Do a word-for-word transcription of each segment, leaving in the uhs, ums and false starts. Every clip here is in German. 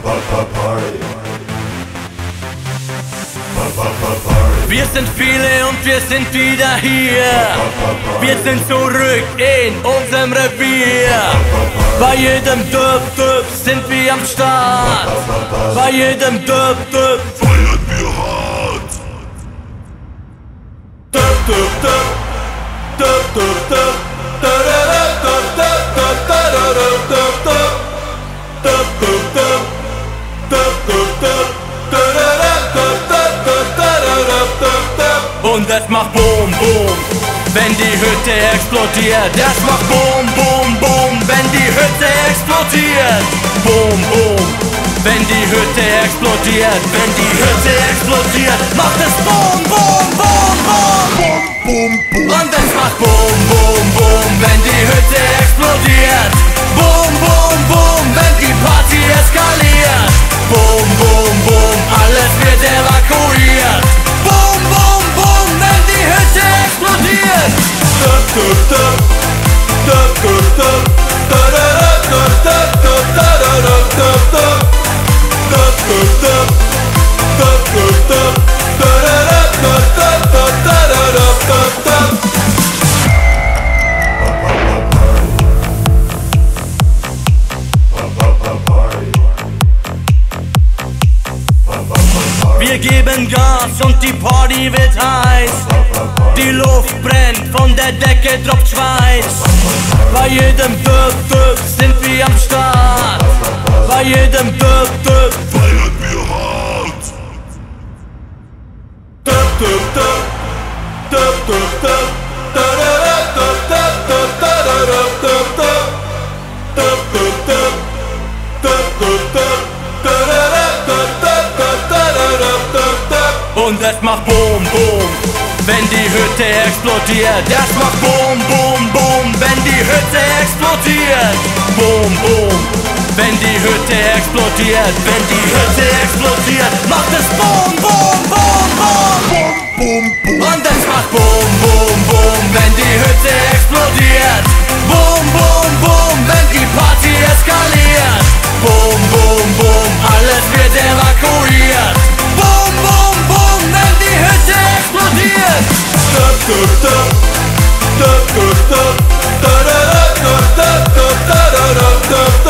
Wir sind viele und wir sind wieder hier. Wir sind zurück in unserem Revier. Bei jedem Döp, Döp sind wir am Start. Bei jedem Döp, Döp feiern wir hart. Döp, Döp, Döp, Döp, Döp, Döp, und es macht Boom, Boom, wenn die Hütte explodiert. Es macht Boom, Boom, Boom, wenn die Hütte explodiert. Boom, Boom, wenn die Hütte explodiert. Wenn die Hütte explodiert, macht es Boom, Boom, Boom, Boom, Boom, boom. und es macht Boom, Boom, Boom, wenn die Hütte explodiert. Boom, Boom, Boom, wenn die Party eskaliert. Boom, Boom, Boom, alles wird evakuiert. Boom, Boom, Boom, wenn die Hütte explodiert. Döp, döp, döp, döp, döp, döp, döp, döp, döp, döp, döp, döp, döp, döp, döp, döp, döp, döp. Wir geben Gas und die Party wird heiß. Die Luft brennt, von der Decke tropft Schweiß. Bei jedem Döp, Döp sind wir am Start. Bei jedem Döp, Döp feiern wir hart. Döp, Döp, Döp, Döp, Döp, Döp, und es macht Boom, Boom, wenn die Hütte explodiert. Es macht Boom, Boom, Boom, wenn die Hütte explodiert. Boom, Boom, wenn die Hütte explodiert. Wenn die Hütte explodiert, macht es Boom, Boom, Boom, Boom, Boom, boom. und es macht Boom, Boom, Boom, wenn die Hütte explodiert. Boom, Boom, Boom, wenn die Party eskaliert. Boom, Boom, Boom, alles wird evakuiert. Boom, Boom, Boom, wenn die Hütte explodiert. Döp, döp, döp, döp, döp, döp, döp, döp, döp, döp, döp, döp,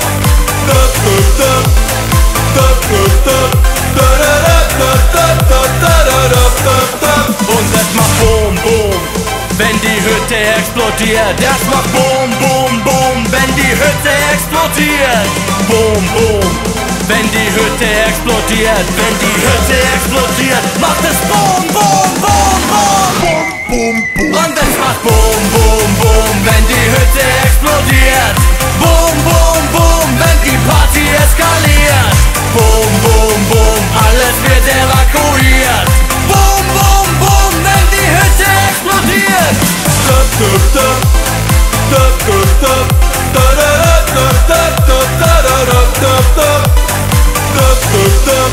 döp. Und es macht Boom, Boom, wenn die Hütte explodiert. Es macht Boom, Boom, Boom, wenn die Hütte explodiert. Boom, Boom, wenn die Hütte explodiert. Wenn die Hütte explodiert, macht es Boom, Boom, Boom, Boom, Boom, boom. und es macht Boom, Boom, Boom, wenn die Hütte explodiert. Boom, Boom, Boom, wenn die Party eskaliert. Boom, Boom, Boom, alles wird evakuiert. Boom, Boom, Boom, wenn die Hütte explodiert. Döp, döp, döp, döp, döp, döp, döp, döp, döp, döp, döp, döp, döp, döp,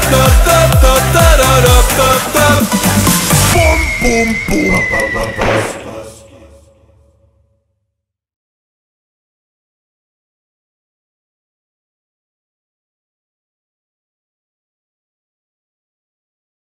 döp, döp, döp, döp. Boom, boom, boom.